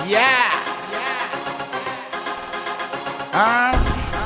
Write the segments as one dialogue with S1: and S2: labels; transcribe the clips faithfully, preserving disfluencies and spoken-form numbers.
S1: Yeah. Uh.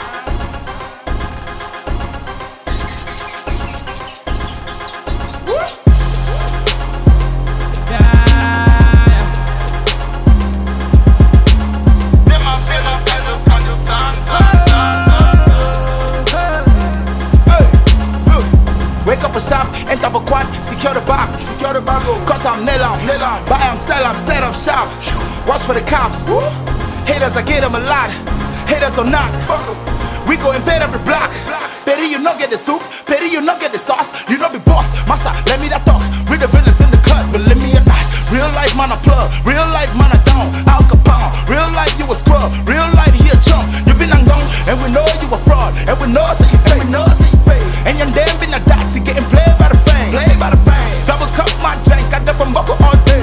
S2: Wake up a shop, enter a quad, secure the bag, secure the bag, cut am, nail am, nail am, buy am, sell am, set up shop. Watch for the cops. Woo. Haters, I get them a lot. Haters or not, fuck em. We go invade every block. Better you not get the soup, better you not get the sauce. You not be boss, massa, let me that talk. We the villains in the cut, believe me or not. Real life man a plug, real life man a down, Al Capone. Real life you a scrub, real life he a chump. You been and gone, and we know you a fraud, and we know say you fake, we know say you fake. And your damn been a doxy, getting played by the fame, played by the fame. Double cup my drink, got that from Buckle all day.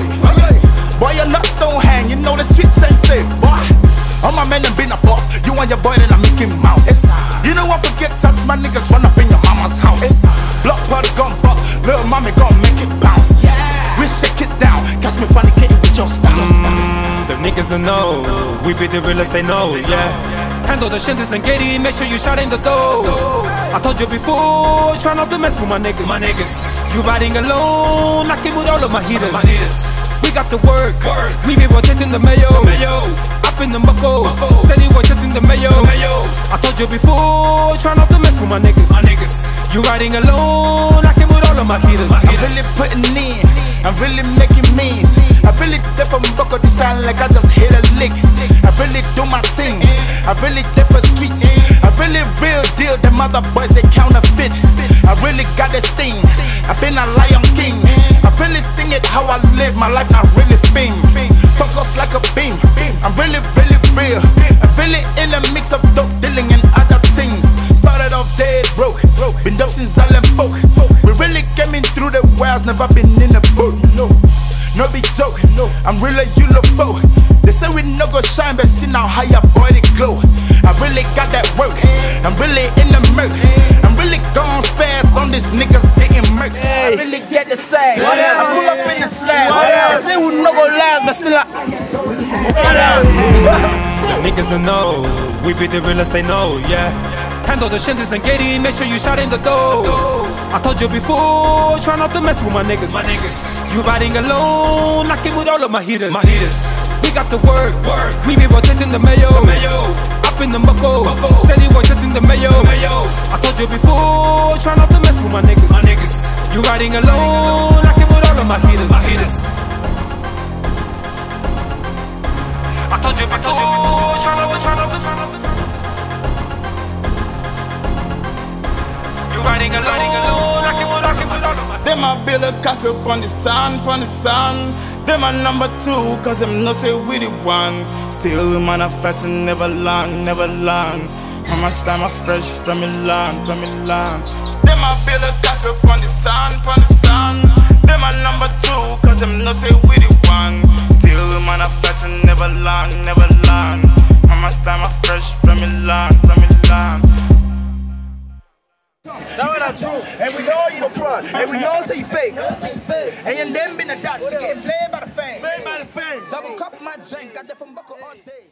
S2: Boy your nuts don't hang, you know the streets ain't safe, boy. All my men have been a boss, you and your boy then I'm Mickey Mouse. You know I forget touch, my niggas run up in your mama's house. Block party gun buck, little mommy gon' make it bounce. Yeah. We shake it down, catch me funny kitty with your spouse.
S3: Mm, the niggas don't know, we be the realest they know, yeah. Handle the shit and get it, make sure you shot in the door. I told you before, try not to mess with my niggas. My niggas, you riding alone, I came with all of my heaters. My heaters. We got the work, work. We be rotating the mayo, the mayo. Up in the buckle, steady rotating the mayo. the mayo. I told you before, try not to mess with my niggas. My niggas, you riding alone, I came with all of my heaters. My
S2: heaters. I'm really putting in, I'm really making means. I really did from buckle to sound like I just hit a lick. I really do my thing, I really did for streets. I really real deal, them other boys they counterfeit. I really got this thing, I've been a lion king. I really sing it how I live, my life not really fame. Focus like a beam, I'm really, really real. I'm really in the mix of dope dealing and other things. Started off dead broke, been up since I left folk. We really came in through the wires, never been in a boat. No, no be joke, I'm really U L F O. They say we no go shine, but see now how your body glow. I really got that work, I'm really in the murk. I'm really gone fast on these niggas getting murk. I really get the same. I pull up in the slam. I say we no go last, but still I. What else?
S3: The niggas don't know, we be the realest they know, yeah. Handle the shit and get it, make sure you shot in the door. I told you before, try not to mess with my niggas. My niggas, you riding alone, I came with all of my heaters. My heaters. We got the work, work. We be rotating the mayo, the mayo. Up in the buckle, steady rotating the mayo. the mayo. I told you before, try not to mess with my niggas. My niggas, you riding alone, I came with all of my heaters. My heaters. I told you before, try not to, try not to, try not to. You riding alone, I came with, I came with all of my.
S2: Them a build a castle pon the sun, pon the sun. Them a number two, cause them no say we the one. Still man a flat and never long, never long. Mama style my fresh from Milan, from Milan. Them a build a castle pon the sun, pon the sun. Them a number two, cause them no say we the one. Still man a flat and never long, never long. Mama style my fresh from Milan, from Milan. That one not true, and we know you a fraud, and we know say you fake. And your name been a dot, so getting played by the fame. Played by the fame. Double cup my drink, got that from Buckle all day.